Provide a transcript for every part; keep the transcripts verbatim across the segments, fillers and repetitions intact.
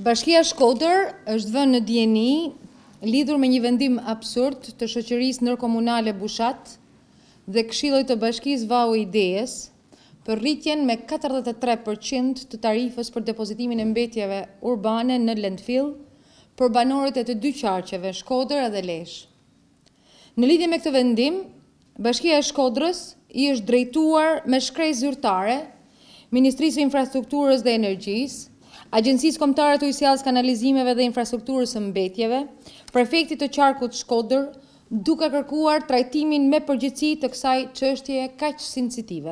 Bashkia Shkodër është vënë në dieni lidhur me një vendim absurd të shoqërisë ndërkomunale Bushat dhe Këshillit të Bashkisë Vau Idejes për rritjen me katërdhjetë e tre përqind të tarifës për depozitimin e mbetjeve urbane në landfill për banorët e të dy qarqeve, Shkodër dhe Lezhë. Në lidhje me këtë vendim, Bashkia e Shkodrës i është drejtuar me shkresë zyrtare Ministrisë së Infrastrukturës dhe Energjisë, Agjencisë Kombëtare të Ujësjelljes, Kanalizimeve dhe Infrastrukturës së Mbetjeve, prefektit të qarkut Shkodër, duke kërkuar trajtimin me përgjithësi të kësaj çështjeje kaq sensitive.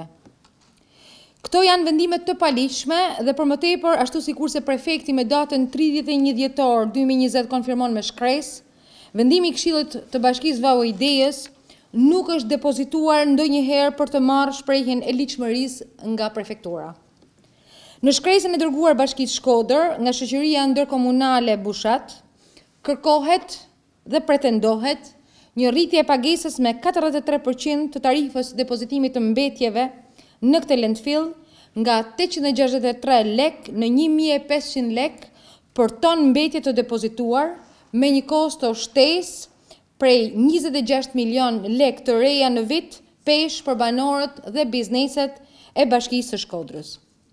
Këto janë vendime të paligjshme dhe për më tepër, ashtu sikurse prefekti me datën tridhjetë e një dhjetor dy mijë e njëzet konfirmon me shkresë, vendimi i Këshillit të Bashkisë Vau Idejes nuk është depozituar ndonjëherë për të marrë shprehjen e ligjshmërisë nga prefektura. Në shkresën e dërguar Bashkisë Shkodër nga shoqëria ndërkomunale Bushat, kërkohet dhe pretendohet një rritje e pagesës me katërdhjetë e tre përqind të tarifës depozitimit të mbetjeve në këtë landfill nga tetëqind e gjashtëdhjetë e tre lek në një mijë e pesëqind lek për ton mbetje të depozituar me një kosto shtesë prej njëzet e gjashtë milion lek të reja në vit pesh për banorët dhe bizneset e Bashkisë së Shkodrës.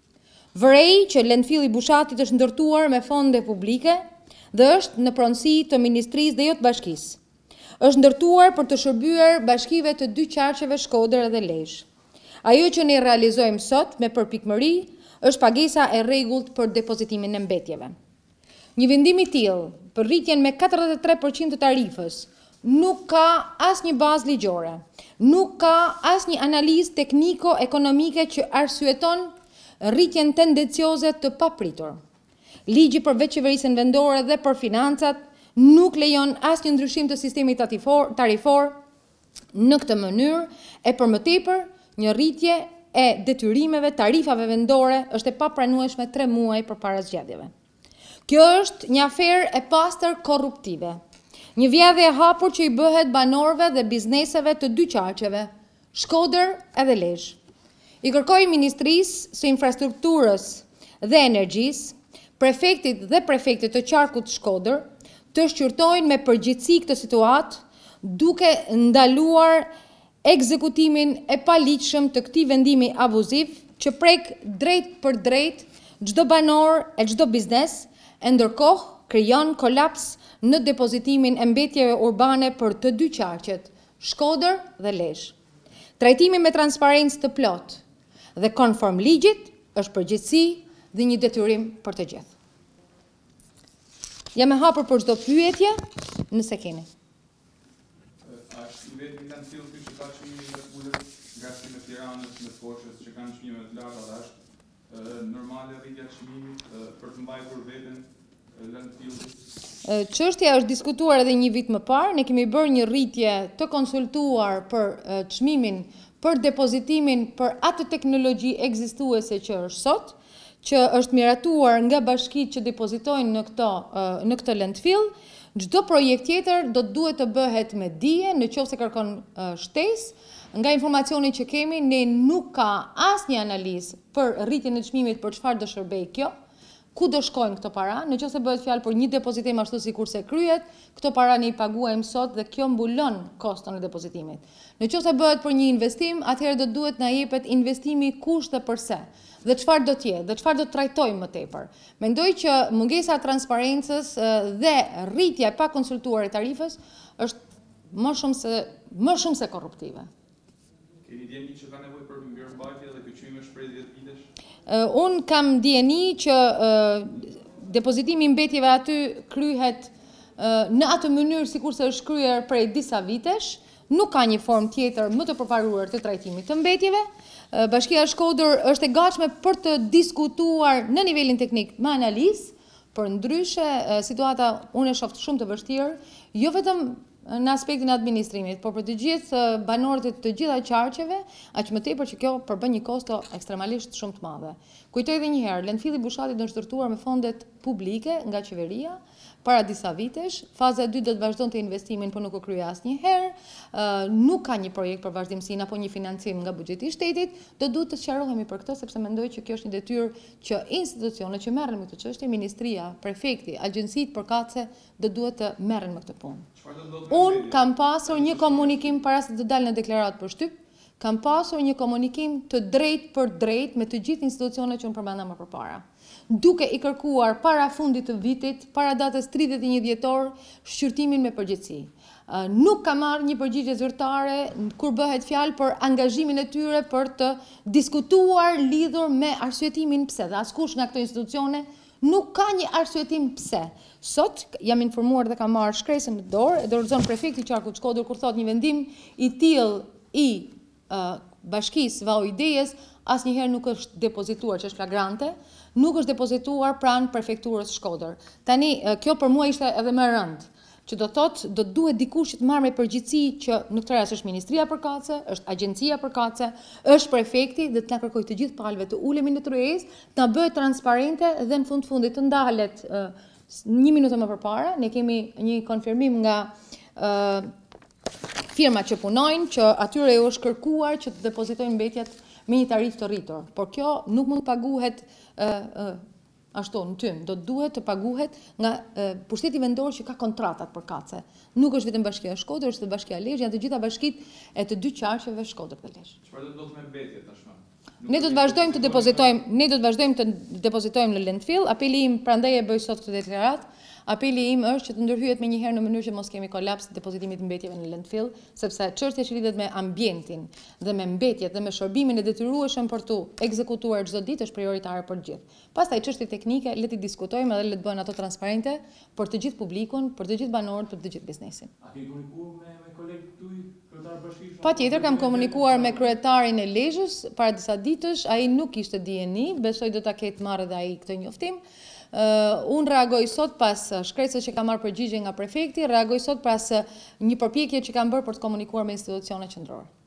Vërej që landfilli Bushatit është ndërtuar me fonde publike dhe është në pronësi të Ministrisë dhe jo të Bashkisë. Është ndërtuar për të shërbyer bashkive të dy qarqeve Shkodër dhe Lezhë. Ajo që ne realizojmë sot me përpikmëri është pagesa e rregullt për depozitimin e mbetjeve. Një vendim i tillë për rritjen me katërdhjetë e tre përqind të tarifës nuk ka asnjë bazë ligjore, nuk ka asnjë analizë tekniko-ekonomike që arsyeton rritjen tendencioze të papritur. Ligji për veçqeverisjen vendore dhe për financat nuk lejon asnjë ndryshim të sistemit tarifor në këtë mënyrë e për më tepër një rritje e detyrimeve tarifave vendore është e papranueshme tre muaj përpara zgjedhjeve. Kjo është një aferë e pastër korruptive, një vjedhje e hapur që i bëhet banorëve dhe bizneseve të dy qarqeve, Shkodër edhe Lezhë. I kërkoj Ministrisë së Infrastrukturës dhe Energjisë, prefektit dhe prefektit të qarkut Shkodër, të shqyrtojnë me përgjithësi këtë situatë, duke ndaluar ekzekutimin e paligjshëm të këtij vendimi abuziv që prek drejt për drejt çdo banor e çdo biznes, e ndërkohë krijon kolaps në depozitimin e mbetjeve urbane për të dy qarqet, Shkodër dhe Lezhë. Trajtimi me transparencë të plotë dhe konform ligjit është përgjithësi dhe një detyrim për të gjithë. Jam e hapur për çdo pyetje, nëse keni. A është i vetmi landfill ky që ka çmime të ulët nga çmimi i Tiranës në Foshës që kanë çmime të larta dhe është normale rritja e çmimit për të mbajtur veten landfillit? Çështja është diskutuar edhe një vit më parë, ne kemi bërë një rritje të konsultuar për çmimin për depozitimin për atë teknologji ekzistuese që është sot, që është miratuar nga bashkitë që depozitojnë në këto në këtë landfill. Çdo projekt tjetër do të duhet të bëhet me dije, në qoftë se kërkon shtesë. Nga informacioni që kemi, ne nuk ka asnjë analizë për rritjen e çmimit për çfarë do shërbej kjo. Ku do shkojnë këto para? Në qoftë se bëhet fjalë për një depozitim ashtu sikurse kryet, këto para ne i paguajmë sot dhe kjo mbulon koston e depozitimit. Në qoftë se bëhet për një investim, atëherë do duhet na jepet investimi kusht dhe përse, dhe çfarë do të jetë, dhe çfarë do të trajtojmë më tepër. Mendoj që mungesa e transparencës dhe rritja e pakonsultuar e tarifës është më shumë se më shumë se korruptive. Keni dieni që ka nevojë për mirëmbajtje dhe ky çmim është prej dhjetë vitesh? Uh, unë kam dieni që uh, depozitimi i mbetjeve aty kryhet uh, në atë mënyrë sikurse është kryer prej disa vitesh, nuk ka një formë tjetër më të përparuar të trajtimit të mbetjeve. Uh, Bashkia e Shkodër është e gatshme për të diskutuar në nivelin teknik me analizë, për ndryshe uh, situata unë e shoh shumë të vështirë, jo vetëm në aspektin e administrimit, por për të gjithë banorët e të gjitha qarqeve, aq më tepër që kjo përbën një kosto ekstremalisht shumë të madhe. Kujtoj edhe një herë, landfilli Bushatit është ndërtuar me fondet publike nga qeveria, para disa vitesh. Faza e dytë do të vazhdonte investimin, por nuk u krye asnjëherë. Uh, nuk ka një projekt për vazhdimsinë apo një financim nga buxheti i shtetit. Do duhet të sqarohemi për këtë sepse mendoj që kjo është një detyrë që institucionet që merren me këtë çështje, ministria, prefekti, agjencitë përkatëse do duhet të merren me këtë punë. Unë kam pasur një komunikim para se të dalë në deklaratë për shtyp, kam pasur një komunikim të drejt për drejt me të gjithë institucionet që unë përmenda më përpara, duke i kërkuar para fundit të vitit, para datës tridhjetë e një dhjetor, shqyrtimin me përgjithësi. Uh, nuk ka marrë një përgjigje zyrtare kur bëhet fjalë për angazhimin e tyre për të diskutuar lidhur me arsyetimin pse, dhe askush nga këto institucione nuk ka një arsyetim pse. Sot jam informuar dhe kam marrë shkresën në dorë e dorëzon prefekti i Qarkut Shkodër kur thot një vendim i tillë i uh, bashkisë Vau Idejes asnjëherë nuk është depozituar, që është flagrante, nuk është depozituar pranë prefekturës Shkodër. Tani kjo për mua ishte edhe më rënd, që do thotë do duhet dikush që të marrë me përgjithësi që në këtë rast është ministria përkatëse, është agjencia përkatëse, është prefekti, dhe të na kërkojë të gjithë palëve të ulemi në tryezë, të na bëhet transparente dhe në fund fundit të ndalet uh, një minutë më përpara, ne kemi një konfirmim nga uh, firma që punojnë, që atyre u është kërkuar që të depozitojnë mbetjet me një tarifë të rritur, por kjo nuk mund të paguhet uh, uh, ashtu në tym, do të duhet të paguhet nga e, pushteti vendor që ka kontratat përkatëse. Nuk është vetëm Bashkia e Shkodrës, është Bashkia e Lezhë, janë të gjitha bashkitë e të dy qarqeve Shkodër dhe Lezhë. Çfarë do të ndodhë me mbetjet tashmë? Ne do të vazhdojmë të depozitojmë, ne do të vazhdojmë të depozitojmë në landfill. Apeli im prandaj e bëj sot këtë deklaratë. Apeli im është që të ndërhyhet me njëherë në mënyrë që mos kemi kolaps të depozitimit të mbetjeve në landfill, sepse çështja që lidhet me ambientin dhe me mbetjet dhe me shërbimin e detyrueshëm për tu ekzekutuar çdo ditë është prioritare për të gjithë. Pastaj çështje teknike le të diskutojmë edhe le të bëhen ato transparente për të gjithë publikun, për të gjithë banorët, për të gjithë biznesin. A ke komunikuar me me kolegët tuaj, kryetar bashkisë? Patjetër kam komunikuar me kryetarin e Lezhës para disa ditësh, ai nuk ishte dieni, besoj do ta ketë marrë edhe ai këtë njoftim. Uh, unë reagoj sot pas shkresës që kam marrë përgjigje nga prefekti, reagoj sot pas një përpjekje që kam bërë për të komunikuar me institucionet qendrore.